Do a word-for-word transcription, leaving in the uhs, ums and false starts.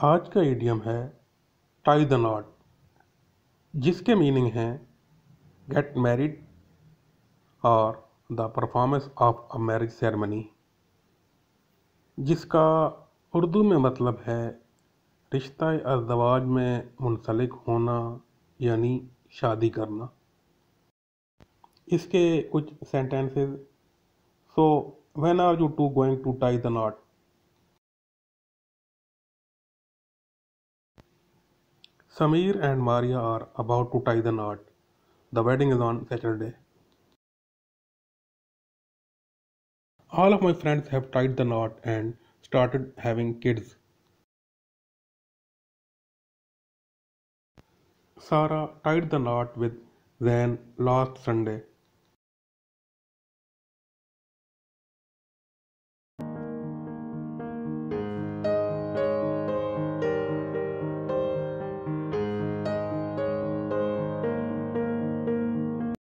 आज का इडियम है टाई द नॉट, जिसके मीनिंग है गेट मैरिड और the performance of a marriage ceremony, जिसका उर्दू में मतलब है रिश्ता अज़दवाज में मुंसलिक होना यानी शादी करना। इसके कुछ sentences. So when are you two going to tie the knot? Samir and Maria are about to tie the knot. The wedding is on Saturday. All of my friends have tied the knot and started having kids. Sarah tied the knot with Zain last Sunday.